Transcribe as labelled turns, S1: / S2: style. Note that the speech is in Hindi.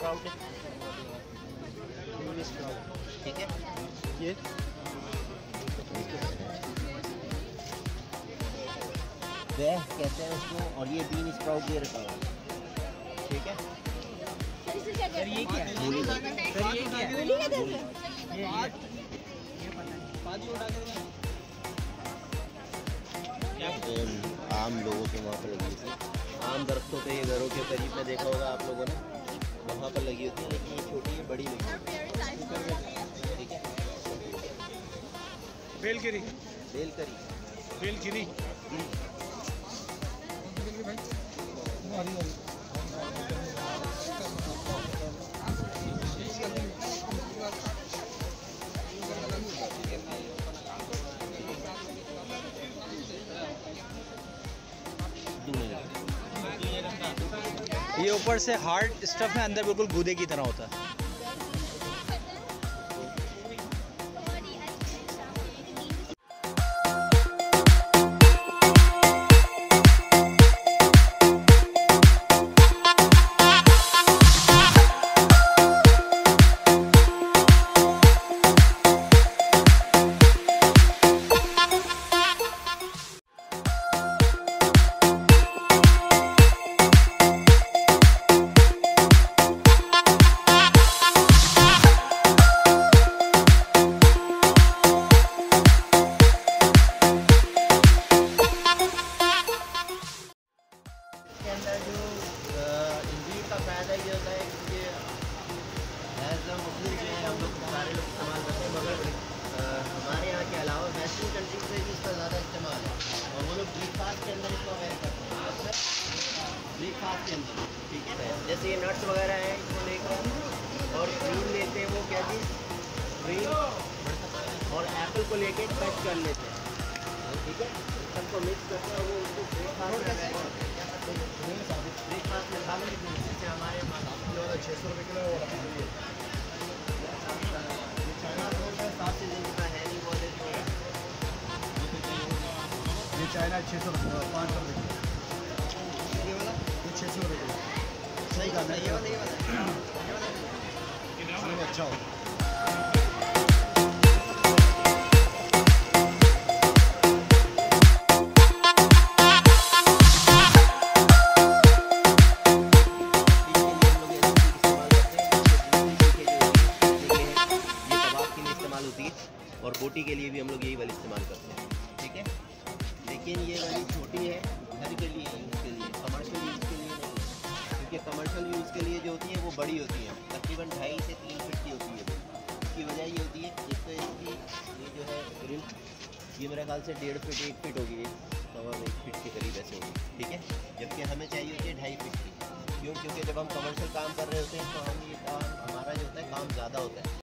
S1: स्प्राउट है, ठीक है।
S2: ये
S1: वह कहते हैं उसको, और ये बीन स्प्राउट ये रखा हुआ, ठीक है।
S2: सर ये क्या है?
S1: मूली का,
S2: सर ये क्या है?
S1: ये आम लोगों के वहाँ पर लगी थी, आम दरख्तों पे, ये घरों के करीब में देखा होगा आप लोगों ने, वहाँ पर लगी होती है, लेकिन ये छोटी है, बड़ी नहीं, ठीक है।
S2: बेलगिरी,
S1: बेलकरी,
S2: बेलगिरी। ये ऊपर से हार्ड स्टफ है, अंदर बिल्कुल गूदे की तरह होता है।
S1: फ़ायदा ये होता है कि एज अ मुस्लिम जो है हम लोग सारे लोग इस्तेमाल करते हैं, मगर हमारे यहाँ के अलावा वेस्टर्न कंट्रीज में भी इसका ज़्यादा इस्तेमाल है, और वो लोग ब्रेकफास्ट के अंदर इसको अवेयर करते हैं, ब्रेकफास्ट के अंदर, ठीक है। जैसे ये नट्स वगैरह हैं, इसको लेकर और क्रीम लेते हैं, वो क्या चीज़, क्रीम और एप्पल को लेके कट कर लेते हैं, ठीक है। सबको मिक्स करते हैं, वो उसको ब्रेकफास्ट में खा लेते हैं। जैसे हमारे 600 रुपये किलो है, 7 सीजन का है नहीं, बोले तो
S3: ये चाइना 600 रुपये, 500 रुपये,
S1: ये वाला,
S3: ये 600 रुपये।
S1: सही बात है, ये वाला
S3: अच्छा हो।
S1: और बोटी के लिए भी हम लोग यही वाली इस्तेमाल करते हैं, ठीक है। लेकिन ये वाली छोटी है घर के लिए यूज़ के लिए, कमर्शियल यूज़ के लिए नहीं, क्योंकि कमर्शियल यूज़ के लिए जो होती है वो बड़ी होती है, तकरीबन 2.5 से 3 फीट की होती है। इसकी वजह ये होती है, एक तो इसकी ये जो है ग्रिल, ये मेरे ख्याल से 1.5 फीट 1 फीट होगी, 1 फीट के करीब ऐसे होगी, ठीक है। जबकि हमें चाहिए होती है 2.5 फीट की, क्यों, क्योंकि जब हम कमर्शियल काम कर रहे होते हैं तो हम ये काम, हमारा जो होता है काम ज़्यादा होता है,